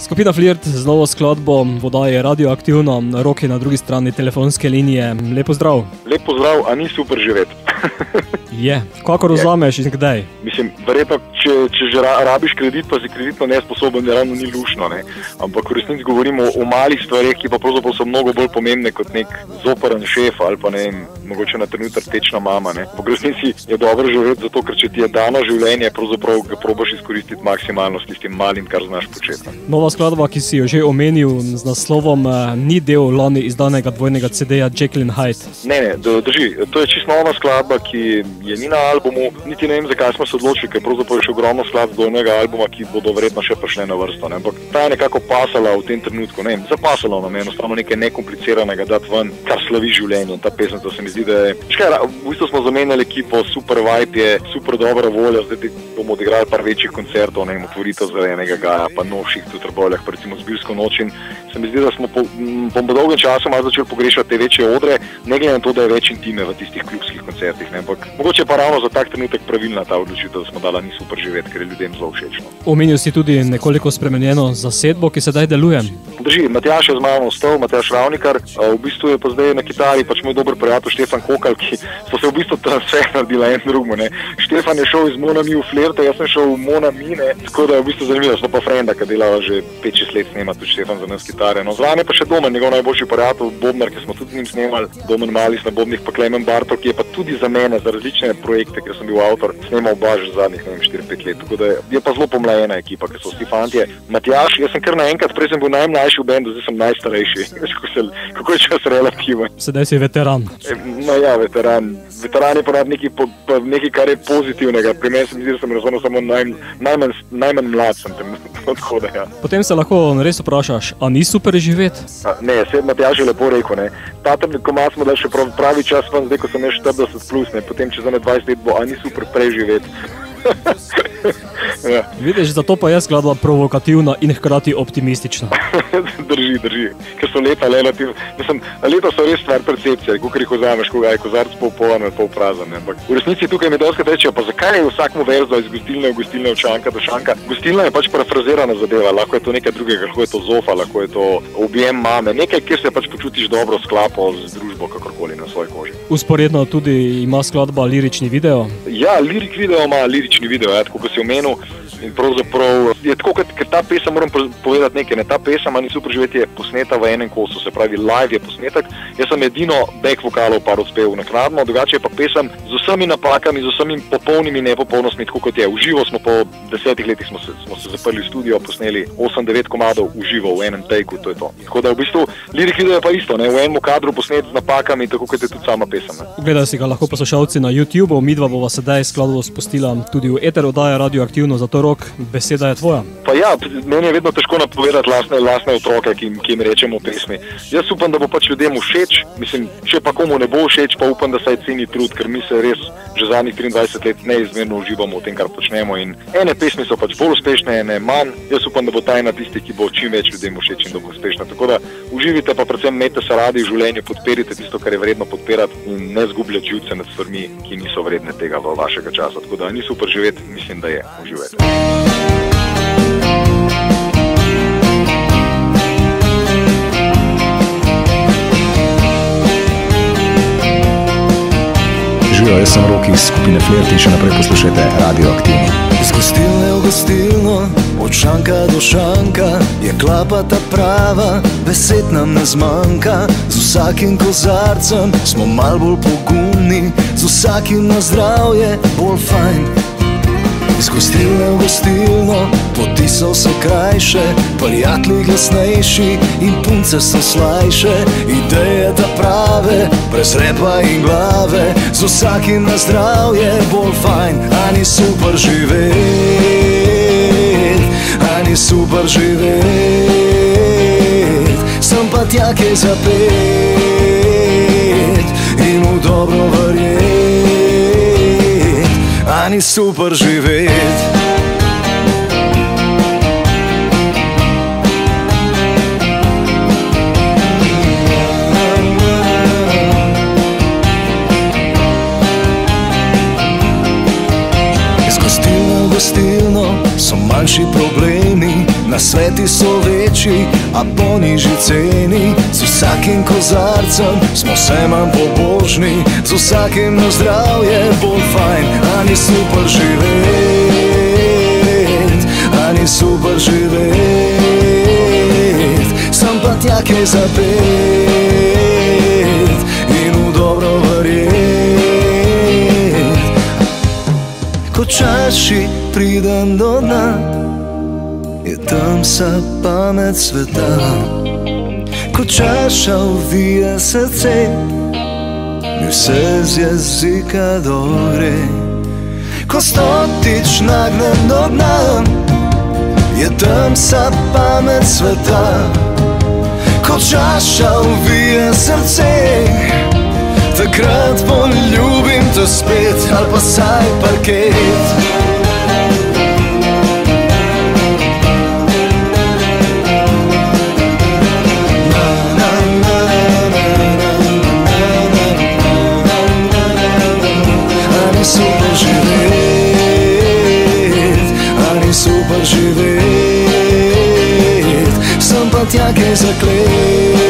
Skupina Flirt z novo skladbo Voda je radioaktivna, Rok je na drugi strani telefonske linije. Lep pozdrav. Lep pozdrav, a ni super živeti? Je. Kako razumeš in kdaj? Mislim, verjetno, če že rabiš kredit, pa si kreditno nesposoben, ravno ni lušno, ne? Ampak v resnici govorimo o malih stvareh, ki pa pravzaprav so mnogo bolj pomembne kot nek zoprn šef ali pa ne, mogoče na trenutek tečna mama, ne? V resnici je dobro živeti zato, ker če ti je dano življenje, pravzaprav ga probaš izkoristiti maksimalno s tistim malim, kar znaš početi. Nova skladba, ki si jo že omenil z naslovom, ni del lani izdanega dvojnega CD-ja Jekyll and Hyde. Ne, drži. To je čisto nova skladba, ki je ni na albumu, niti ne vem, zakaj smo se odločili, ker pravzaprav je še ogromno skladb dvojnega albuma, ki bodo verjetno še prišle na vrsto, ne? Ampak ta je nekako pasala v tem trenutku, ne vem, zapasala nam je enostavno nekaj nekompliciranega dati ven, kar slavi življenje in ta pesem, to se mi zdi, da je... V bistvu smo zamenjali ekipo, super vibe je, super dobra volja, zdaj bomo odigrali par večjih koncertov, ne vem, otvoritev Zelenega Gaja, pa novših v Trbovljah, pa recimo Zbiljsko noč in se mi zdi, da smo po dolgem času malo začeli pogrešati te večje odre, ne glede na to, da je več intime v tistih klubskih koncertih, ne, ampak mogoče pa ravno za tak trenutek pravilna ta odločitev, da smo dala Ni super živeti, ker je ljudem zelo všečno. Omenil si tudi nekoliko spremenjeno zasedbo, ki sedaj deluje. Drži, Matjaž je z mano ostal, Matjaž Ravnikar, v bistvu je pa zdaj na kitari pač moj dober prijatelj Štefan Kokal, ki so se v bistvu transfer naredila en drugmu, ne. Štefan je šel iz Mona Mi v Flirte, jaz sem šel v Mona Mi, ne, tako da je v bistvu zanimivo, smo pa frenda, ki delava že 5-6 let snema tudi Štefan za nas kitare. No, zraven je pa še Domen, njegov najboljši prijatelj, Bobnar, ki smo tudi z njim snemali, Domen Malis na bobnih, pa Klemen Bartok, ki je pa tudi za mene, za različne projekte, ker sem bil avtor, snemal baš zadnjih, ne vem, 4-5 let, tako da je pa zelo pomlajena ekipa, ker so vsi fantje. Matjaž, jaz sem kar naenkrat, prej sem bil najmlajši v bendu, zdaj sem najstarejši. Kako je čas relativen? Sedaj si veteran. No ja, veteran. Veteran je pa nekaj, kar je pozitivnega. Pri meni se mi zdi, da sem razumel samo najmanj mlad sem tem odhoda, ja. Potem se lahko res vprašaš, a ni super živeti? Ne, Matjaž je lepo rekel, ne. Ta komad smo dali še pravi čas, zdaj ko sem je 40 plus, ne. Potem čez 20 let bo, a ni super preživeti. Ja. Vidiš, zato pa je skladba provokativna in hkrati optimistična. Drži, ker so leta relativno, mislim, leta so res stvar percepcije, kakor jih vzameš, koga je kozarc pol poln ali pol prazen, ampak v resnici tukaj mi dostikrat rečejo, pa zakaj je vsakmu verzo iz gostilne v gostilne od šanka do šanka? Gostilna je pač parafrazirana zadeva, lahko je to nekaj drugega, lahko je to zofa, lahko je to objem mame, nekaj, kjer se pač počutiš dobro s klapo, z družbo, kakorkoli na svoji koži. Usporedno tudi ima skladba lirični video? Ja, lirik video ima lirični video, ja, tako kot si omenil. In pravzaprav je tako, ker ta pesem, moram povedati nekaj, ne, ta pesem Ni super živeti je posneta v enem kosu, se pravi live je posnetek, jaz sem edino back vokalov par odspel naknadno, drugače je pa pesem z vsemi napakami, z vsemi popolnimi nepopolnostmi, tako kot je. V živo smo po 10 letih smo se zaprli v studio, posneli 8-9 komadov v živo, v enem takeu, to je to. Tako da v bistvu lirik video je pa isto, ne, v enem kadru posnet z napakami, tako kot je tudi sama pesem. Gledali si ga lahko poslušalci na YouTubeu, midva bova sedaj skladbo spustila tudi v eter oddaja Radioaktivno, zato Rok, beseda je tvoja. Pa ja, meni je vedno težko napovedati lastne otroke, ki jim rečemo pesmi. Jaz upam, da bo pač ljudem všeč, mislim, če pa komu ne bo všeč, pa upam, da saj ceni trud, ker mi se res že zadnjih 23 let neizmerno uživamo v tem, kar počnemo in ene pesmi so pač bolj uspešne, ene manj. Jaz upam, da bo ta ena tisti, ki bo čim več ljudem všeč in da bo uspešna. Tako da uživite, pa predvsem imejte se radi v življenju, podperite tisto, kar je vredno podpirati in ne zgubljati živce nad stvarmi, ki niso vredne tega v vašega časa. Tako da Ni super živeti, mislim, da je. Uživajte. Živijo, jaz sem Rok iz skupine Flirt in še naprej poslušajte Radioaktivno. Iz gostilne v gostilno, od šanka do šanka, je klapa ta prava, besed nam ne zmanjka. Z vsakim kozarcem smo mal bolj pogumni, z vsakim na zdravje bolj fajn. Iz gostilne v gostilno, poti so vse krajše, prijatelji glasnejši in punce so slajše. Ideje ta prave, brez repa in glave, z vsakim na zdravje bolj fajn. A ni super živeti, a ni super živeti, sem pa tja kaj zapet in v dobro verjet. A ni super živeti. Iz gostilne v gostilno so manjši problemi, na svet Profiti so večji, a po nižji ceni. Z vsakim kozarcem smo vse manj pobožni, z vsakim na zdravje bolj fajn. A ni super živeti, a ni super živeti, sem pa tja kaj zapet in v dobro verjet. Ko čaši pridem do dna, je tam vsa pamet sveta. Ko čaša uvije srce, mi vse z jezika dogre. Ko stotič nagnem do dna, je tam vsa pamet sveta. Ko čaša uvije srce, takrat poljubim te spet, ali pa saj parket. Super živeti, sem pa tja kaj zaklet.